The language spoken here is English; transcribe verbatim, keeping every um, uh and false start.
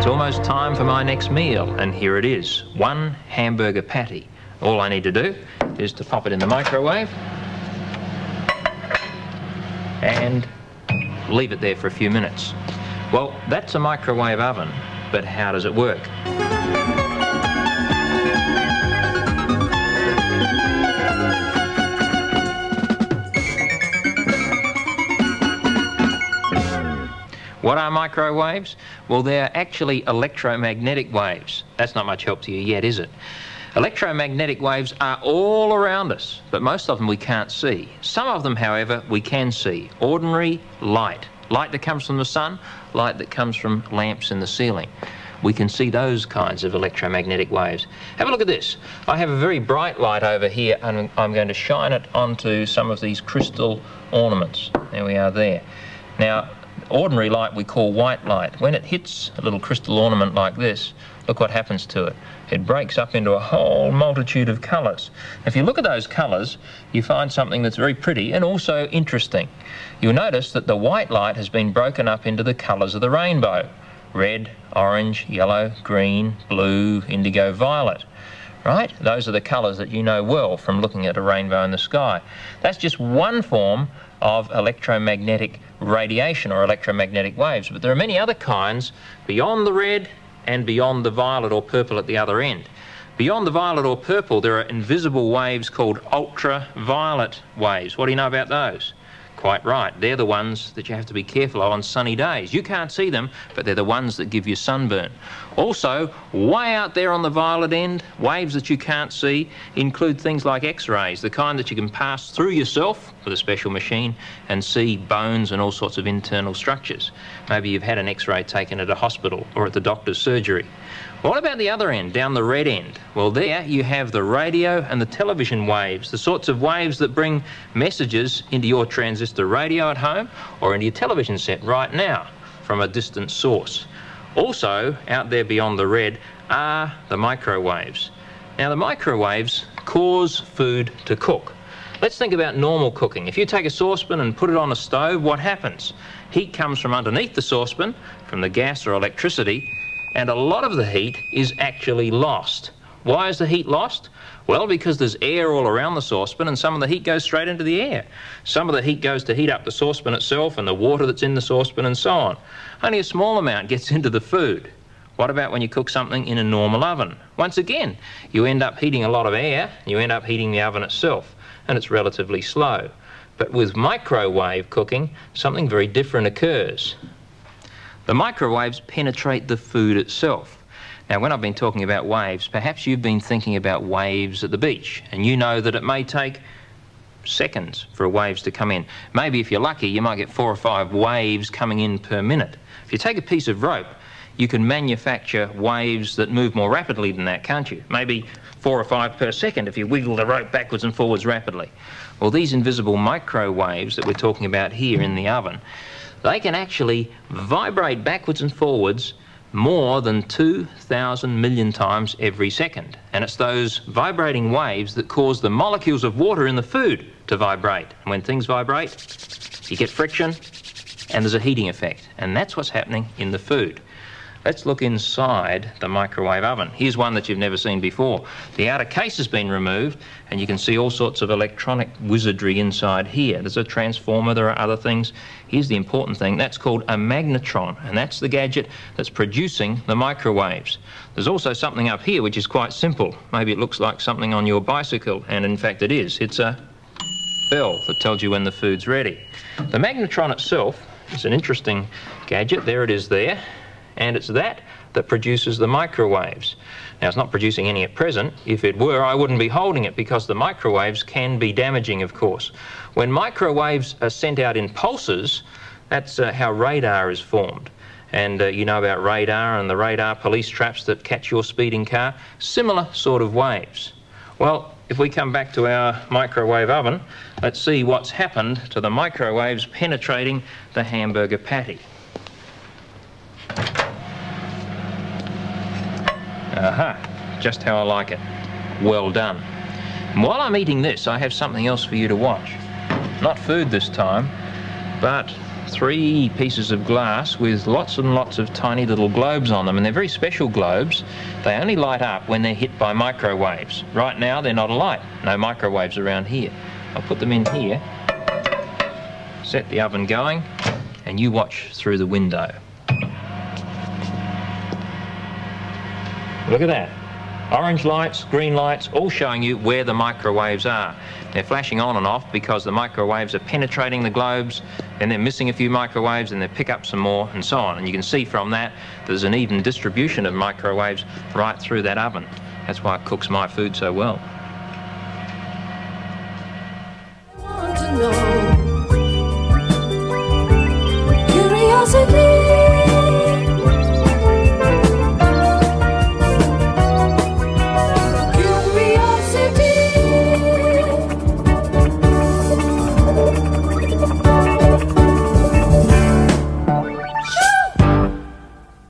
It's almost time for my next meal, and here it is, one hamburger patty. All I need to do is to pop it in the microwave and leave it there for a few minutes. Well, that's a microwave oven, but how does it work? What are microwaves? Well, they're actually electromagnetic waves. That's not much help to you yet, is it? Electromagnetic waves are all around us, but most of them we can't see. Some of them, however, we can see. Ordinary light. Light that comes from the sun, light that comes from lamps in the ceiling. We can see those kinds of electromagnetic waves. Have a look at this. I have a very bright light over here, and I'm going to shine it onto some of these crystal ornaments. There we are there. Now, ordinary light we call white light. When it hits a little crystal ornament like this, look what happens to it. It breaks up into a whole multitude of colours. If you look at those colours, you find something that's very pretty and also interesting. You'll notice that the white light has been broken up into the colours of the rainbow. Red, orange, yellow, green, blue, indigo, violet. Right? Those are the colours that you know well from looking at a rainbow in the sky. That's just one form of electromagnetic radiation or electromagnetic waves, but there are many other kinds beyond the red and beyond the violet or purple at the other end. Beyond the violet or purple, there are invisible waves called ultraviolet waves. What do you know about those? Quite right, they're the ones that you have to be careful of on sunny days. You can't see them, but they're the ones that give you sunburn. Also, way out there on the violet end, waves that you can't see include things like X-rays, the kind that you can pass through yourself with a special machine and see bones and all sorts of internal structures. Maybe you've had an X-ray taken at a hospital or at the doctor's surgery. What about the other end, down the red end? Well, there you have the radio and the television waves, the sorts of waves that bring messages into your transistor radio at home or into your television set right now from a distant source. Also, out there beyond the red are the microwaves. Now, the microwaves cause food to cook. Let's think about normal cooking. If you take a saucepan and put it on a stove, what happens? Heat comes from underneath the saucepan, from the gas or electricity, and a lot of the heat is actually lost. Why is the heat lost? Well, because there's air all around the saucepan and some of the heat goes straight into the air. Some of the heat goes to heat up the saucepan itself and the water that's in the saucepan and so on. Only a small amount gets into the food. What about when you cook something in a normal oven? Once again, you end up heating a lot of air, you end up heating the oven itself, and it's relatively slow. But with microwave cooking, something very different occurs. The microwaves penetrate the food itself. Now, when I've been talking about waves, perhaps you've been thinking about waves at the beach, and you know that it may take seconds for waves to come in. Maybe if you're lucky, you might get four or five waves coming in per minute. If you take a piece of rope, you can manufacture waves that move more rapidly than that, can't you? Maybe four or five per second if you wiggle the rope backwards and forwards rapidly. Well, these invisible microwaves that we're talking about here in the oven, they can actually vibrate backwards and forwards more than two thousand million times every second. And it's those vibrating waves that cause the molecules of water in the food to vibrate. And when things vibrate, you get friction and there's a heating effect. And that's what's happening in the food. Let's look inside the microwave oven. Here's one that you've never seen before. The outer case has been removed and you can see all sorts of electronic wizardry inside here. There's a transformer, there are other things. Here's the important thing, that's called a magnetron, and that's the gadget that's producing the microwaves. There's also something up here which is quite simple. Maybe it looks like something on your bicycle, and in fact it is. It's a bell that tells you when the food's ready. The magnetron itself is an interesting gadget. There it is there. And it's that that produces the microwaves. Now, it's not producing any at present. If it were, I wouldn't be holding it because the microwaves can be damaging, of course. When microwaves are sent out in pulses, that's uh, how radar is formed. And uh, you know about radar and the radar police traps that catch your speeding car. Similar sort of waves. Well, if we come back to our microwave oven, let's see what's happened to the microwaves penetrating the hamburger patty. Aha, just how I like it. Well done. And while I'm eating this, I have something else for you to watch. Not food this time, but three pieces of glass with lots and lots of tiny little globes on them, and they're very special globes. They only light up when they're hit by microwaves. Right now they're not alight, no microwaves around here. I'll put them in here, set the oven going, and you watch through the window. Look at that. Orange lights, green lights, all showing you where the microwaves are. They're flashing on and off because the microwaves are penetrating the globes, then they're missing a few microwaves and they pick up some more and so on. And you can see from that there's an even distribution of microwaves right through that oven. That's why it cooks my food so well. Curiosity.